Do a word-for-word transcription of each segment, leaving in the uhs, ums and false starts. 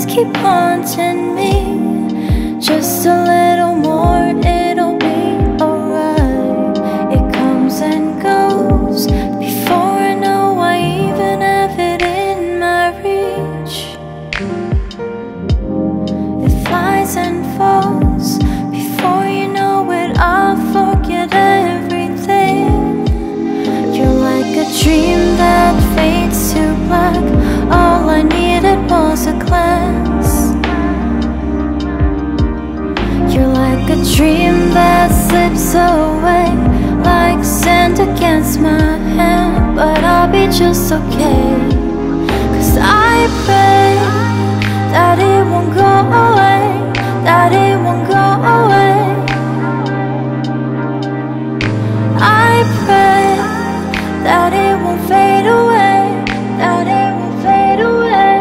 keep haunting me. Just a little more, it'll be alright. It comes and goes before I know I even have it in my reach. It flies and falls before you know it, I'll forget everything. You're like a dream that fades to black. All I needed was a glance. You're like a dream that slips away like sand against my hand. But I'll be just okay, 'cause I pray that it won't go away, that it won't go away. I pray that it won't fade away, that it won't fade away.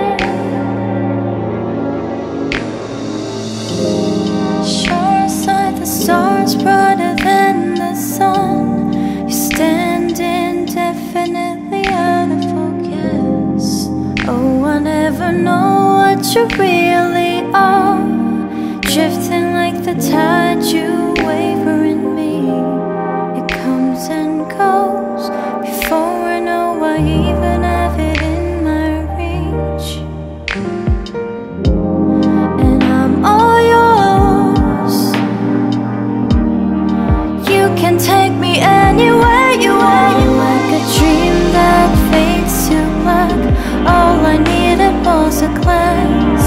Sure side the stars brighter than the sun. You're standing definitely out of focus. Oh, I never know what you really are. Drifting like the tide, you waver in me. It comes and goes before I know I even have it in my reach. And I'm all yours. You can take me anywhere you want. You're like a dream that fades to black. All I needed was a glance.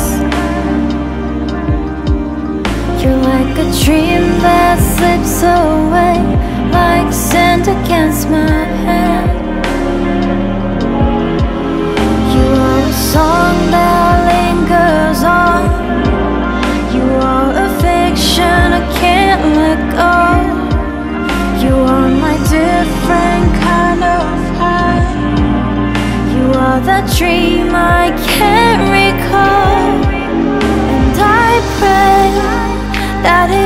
You're like a dream that slips away like sand against my hand. You are a song that lingers on. You are a fiction I can't let go. You are my different kind of high. You are that dream I can't recall. And I pray that it